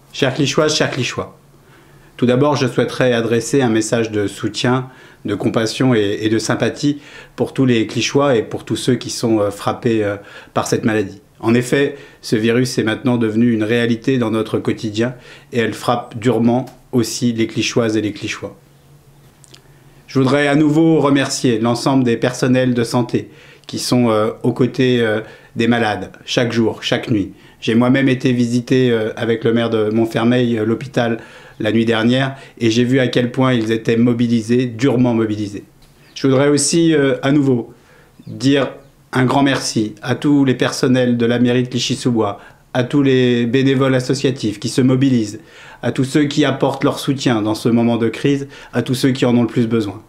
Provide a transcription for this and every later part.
Chers Clichy-choises, chers Clichy-chois, tout d'abord, je souhaiterais adresser un message de soutien, de compassion et de sympathie pour tous les Clichy-chois et pour tous ceux qui sont frappés par cette maladie. En effet, ce virus est maintenant devenu une réalité dans notre quotidien et elle frappe durement aussi les Clichy-choises et les Clichy-chois. Je voudrais à nouveau remercier l'ensemble des personnels de santé qui sont aux côtés des malades, chaque jour, chaque nuit. J'ai moi-même été visiter avec le maire de Montfermeil l'hôpital la nuit dernière et j'ai vu à quel point ils étaient mobilisés, durement mobilisés. Je voudrais aussi à nouveau dire un grand merci à tous les personnels de la mairie de Clichy-sous-Bois, à tous les bénévoles associatifs qui se mobilisent, à tous ceux qui apportent leur soutien dans ce moment de crise, à tous ceux qui en ont le plus besoin.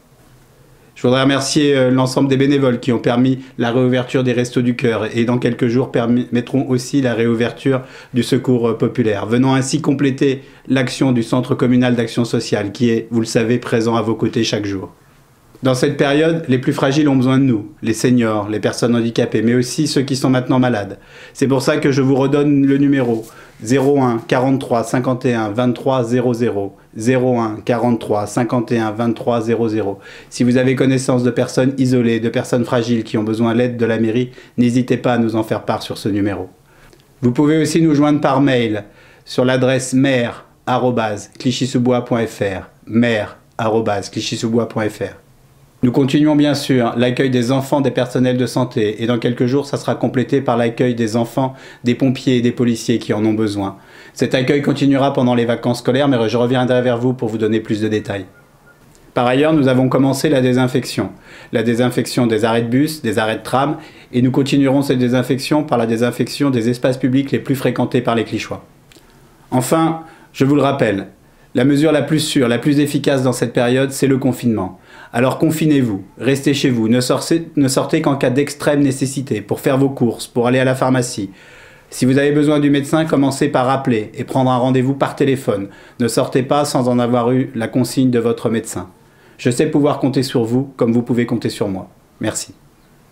Je voudrais remercier l'ensemble des bénévoles qui ont permis la réouverture des Restos du Cœur et dans quelques jours permettront aussi la réouverture du Secours populaire, venant ainsi compléter l'action du Centre communal d'action sociale qui est, vous le savez, présent à vos côtés chaque jour. Dans cette période, les plus fragiles ont besoin de nous, les seniors, les personnes handicapées, mais aussi ceux qui sont maintenant malades. C'est pour ça que je vous redonne le numéro 01 43 51 23 00, 01 43 51 23 00. Si vous avez connaissance de personnes isolées, de personnes fragiles qui ont besoin d'aide de la mairie, n'hésitez pas à nous en faire part sur ce numéro. Vous pouvez aussi nous joindre par mail sur l'adresse maire@clichy-sous-bois.fr, maire@clichy-sous-bois.fr. Nous continuons bien sûr l'accueil des enfants des personnels de santé et dans quelques jours, ça sera complété par l'accueil des enfants, des pompiers et des policiers qui en ont besoin. Cet accueil continuera pendant les vacances scolaires, mais je reviendrai vers vous pour vous donner plus de détails. Par ailleurs, nous avons commencé la désinfection des arrêts de bus, des arrêts de tram, et nous continuerons cette désinfection par la désinfection des espaces publics les plus fréquentés par les Clichy-chois. Enfin, je vous le rappelle, la mesure la plus sûre, la plus efficace dans cette période, c'est le confinement. Alors confinez-vous, restez chez vous, ne sortez qu'en cas d'extrême nécessité, pour faire vos courses, pour aller à la pharmacie. Si vous avez besoin du médecin, commencez par appeler et prendre un rendez-vous par téléphone. Ne sortez pas sans en avoir eu la consigne de votre médecin. Je sais pouvoir compter sur vous comme vous pouvez compter sur moi. Merci.